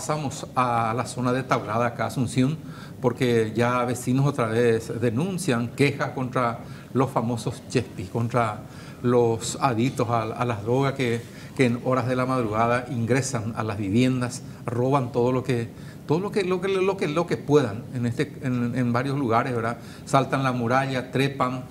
Pasamos a la zona de Tablada, acá Asunción, porque ya vecinos otra vez denuncian quejas contra los famosos chespis, contra los adictos a las drogas que en horas de la madrugada ingresan a las viviendas, roban todo lo que puedan en varios lugares, ¿verdad? Saltan la muralla, trepan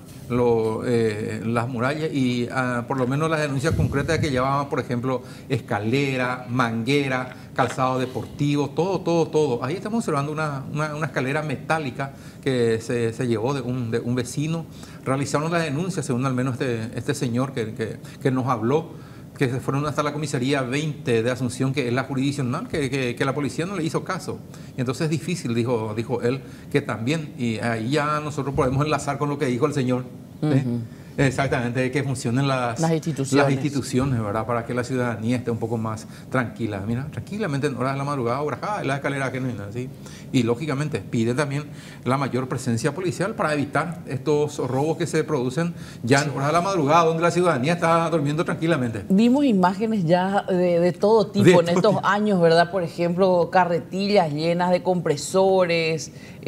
las murallas y por lo menos las denuncias concretas que llevaban, por ejemplo, escalera, manguera, calzado deportivo, todo. Ahí estamos observando una escalera metálica que se llevó de un vecino. Realizaron la denuncia, según al menos este señor que nos habló, que se fueron hasta la comisaría 20 de Asunción, que es la jurisdiccional, que la policía no le hizo caso. Y entonces es difícil, dijo él, que también, y ahí ya nosotros podemos enlazar con lo que dijo el señor. ¿Sí? Exactamente, que funcionen las instituciones, ¿verdad? Para que la ciudadanía esté un poco más tranquila. Mira, tranquilamente en horas de la madrugada, en la escalera que no hay nada, ¿sí? Y lógicamente pide también la mayor presencia policial para evitar estos robos que se producen ya en horas de la madrugada, donde la ciudadanía está durmiendo tranquilamente. Vimos imágenes ya de todo tipo en estos años, ¿verdad? Por ejemplo, carretillas llenas de compresores,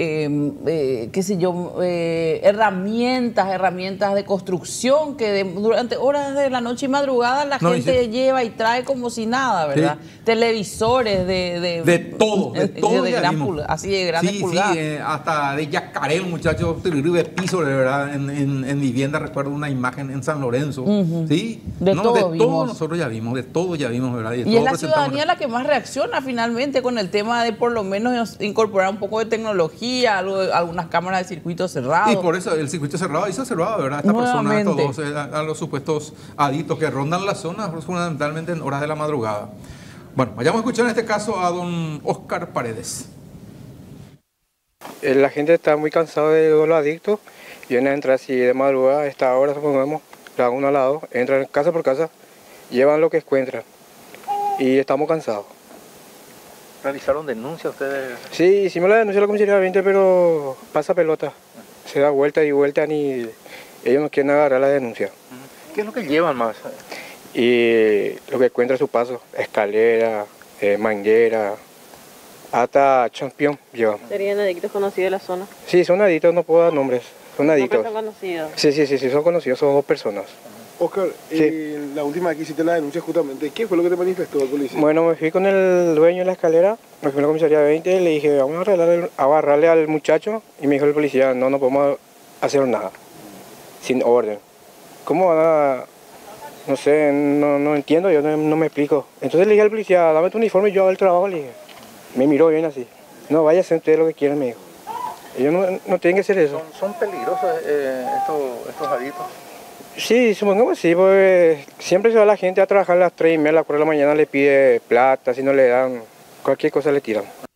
qué sé yo, herramientas de construcción que durante horas de la noche y madrugada la gente lleva y trae como si nada, ¿verdad? Sí. Televisores de todo de gran así de grandes pulgadas. Sí, hasta de yacaré, muchachos, de piso, de verdad, en vivienda. Recuerdo una imagen en San Lorenzo, ¿sí? De todo nosotros ya vimos, ¿verdad? Y es la ciudadanía la que más reacciona finalmente con el tema de por lo menos incorporar un poco de tecnología, algunas cámaras de circuito cerrado. Y por eso el circuito cerrado, ahí se observaba, ¿verdad? Esta persona, todos, a los supuestos adictos que rondan la zona, fundamentalmente en horas de la madrugada. Bueno, vayamos a escuchar en este caso a don Oscar Paredes. La gente está muy cansada de los adictos, vienen a entrar así de madrugada, a esta hora supongamos, cada uno al lado, entran casa por casa, llevan lo que encuentran y estamos cansados. ¿Realizaron denuncia ustedes? Sí, hicimos la denuncia a la comisaría 20, pero pasa pelota, se da vuelta y vuelta ni ellos no quieren agarrar la denuncia. ¿Qué es lo que llevan más? Y lo que encuentra a su paso, escalera, manguera, hasta champión llevan. ¿Serían adictos conocidos de la zona? Sí, son adictos, no puedo dar nombres, son adictos. ¿Son conocidos? Sí, son conocidos, son dos personas. Oscar, la última vez que hiciste la denuncia justamente, ¿qué fue lo que te manifestó el policía? Bueno, me fui con el dueño de la escalera, me fui a la comisaría 20, le dije, vamos a agarrarle al muchacho, y me dijo el policía, no podemos hacer nada, sin orden. ¿Cómo van a...? No sé, no entiendo, yo no me explico. Entonces le dije al policía, dame tu uniforme y yo hago el trabajo, le dije. Me miró bien así. No, vaya a hacer ustedes lo que quieran, me dijo. Ellos no tienen que hacer eso. ¿Son peligrosos estos adictos? Sí, supongamos sí, porque siempre se va la gente a trabajar a las 3:30, a las 4 de la mañana, le pide plata, si no le dan, cualquier cosa le tiran.